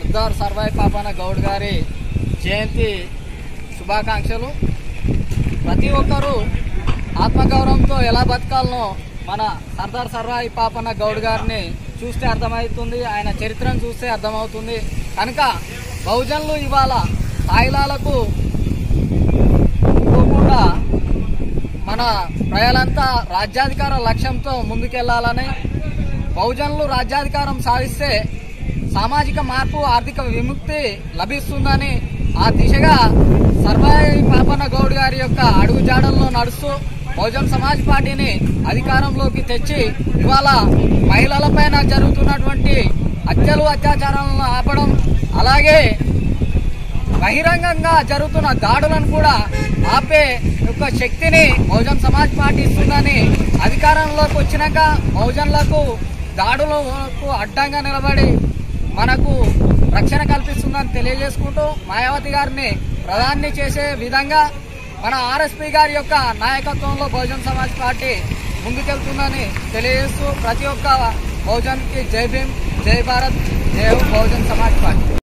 సర్దార్ సర్వాయి పాపన్న గౌడ్ గారి జయంతి శుభాకాంక్షలు. ప్రతి ఒక్కరూ ఆత్మగౌరవంతో ఎలా బతకాలనో మన సర్దార్ సర్వాయి పాపన్న గౌడ్ గారిని చూస్తే అర్థమవుతుంది, ఆయన చరిత్రను చూస్తే అర్థమవుతుంది. కనుక బహుజనులు ఇవాళ తాయిలాలకు పోకుండా మన ప్రజలంతా రాజ్యాధికార లక్ష్యంతో ముందుకెళ్లాలని, బహుజనులు రాజ్యాధికారం సాధిస్తే సామాజిక మార్పు, ఆర్థిక విముక్తి లభిస్తుందని ఆ దిశగా సర్వాయి పాపన్న గౌడ్ గారి యొక్క అడుగుజాడల్లో నడుస్తూ బహుజన్ సమాజ్ పార్టీని అధికారంలోకి తెచ్చి ఇవాళ మహిళలపైన జరుగుతున్నటువంటి హత్యలు, అత్యాచారాలను ఆపడం, అలాగే బహిరంగంగా జరుగుతున్న దాడులను కూడా ఆపే యొక్క శక్తిని బహుజన్ సమాజ్ పార్టీ ఇస్తుందని, అధికారంలోకి వచ్చినాక బహుజన్లకు దాడులకు అడ్డంగా నిలబడి మనకు రక్షణ కల్పిస్తుందని తెలియజేసుకుంటూ మాయావతి గారిని ప్రధాని చేసే విధంగా మన ఆర్ఎస్పీ గారి యొక్క నాయకత్వంలో బహుజన్ సమాజ్ పార్టీ ముందుకెళ్తుందని తెలియజేస్తూ ప్రతి ఒక్క బహుజన్కి జై భీమ్, జై భారత్, జై బహుజన్ సమాజ్ పార్టీ.